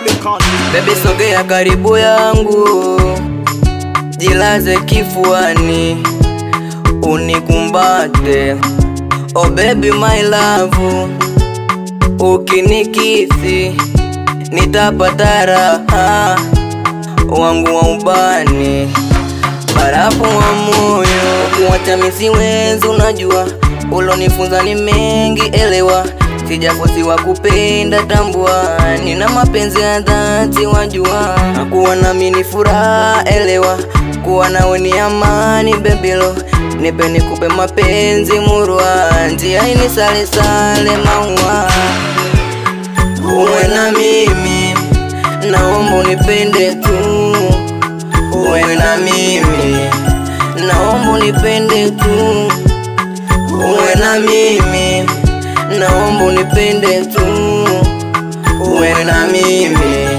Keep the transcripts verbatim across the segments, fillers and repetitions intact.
Baby sogea karibu yangu, jilaze kifuani, unikumbate. Oh baby my love, ukinikisi nitapata raha wangu wa ubani, barafu wa moyo. Kuacha mimi siwezi, unajua ulonifunza ni mengi, elewa. Sijakosiwa kupenda, tambua nina mapenzi ya dhati, wajua. Kuwa nami ni furaha, elewa. Kuwa nawe ni amani, baby lo. Nipe nikupe mapenzi murwa, njia ini sale sale maua. Uwe na mimi, naomba unipende tu. Uwe na mimi, naomba unipende tu. Uwe na mimi, naomba unipende tu. Uwe na mimi.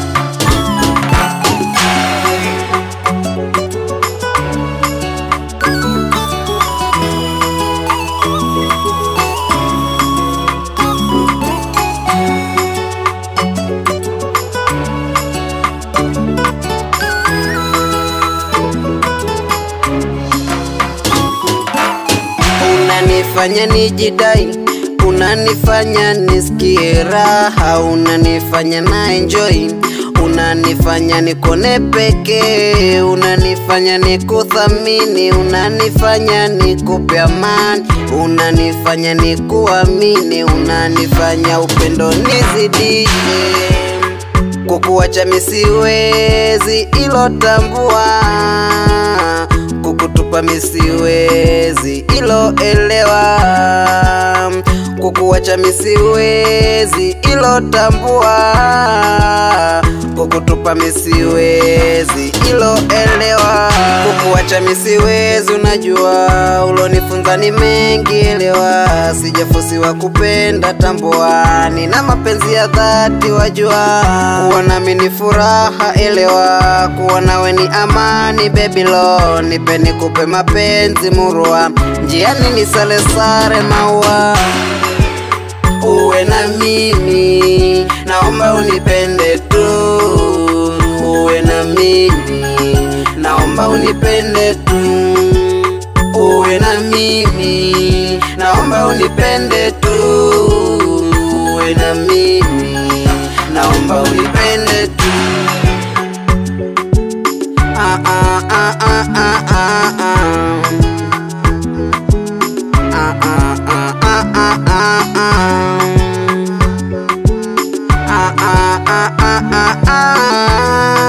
Unanifanya nijidai, unanifanya nisikie raha, unanifanya na enjoy, unanifanya nikone peke, unanifanya nikuthamini, unanifanya nikupe amani, unanifanya nikuamini, unanifanya upendo nizidishe. Kukuacha mimi siwezi, ilo tambua. Kukutupa mimi siwezi, ilo elewa. Kukuacha mimi siwezi, ilo tambua. Kukutupa mimi siwezi, ilo elewa. Kukuacha mimi siwezi, unajua ulonifunza ni mengi, elewa. Sijafusiwa kupenda, tambua nina mapenzi ya dhati, wajua. Kuwa nami ni furaha, elewa. Kuwa nawe ni amani, baby lo. Nipe nikupe mapenzi murwa, njiani ni sale sare maua. Uwe na mimi, naomba unipende tu. Uwe na mimi, naomba unipende tu. Uwe na mimi, naomba unipende tu. Uwe na mimi, naomba unipende tu. Ah ah ah ah ah ah ah. Ah ah ah ah ah ah ah. Ah ah ah ah ah ah.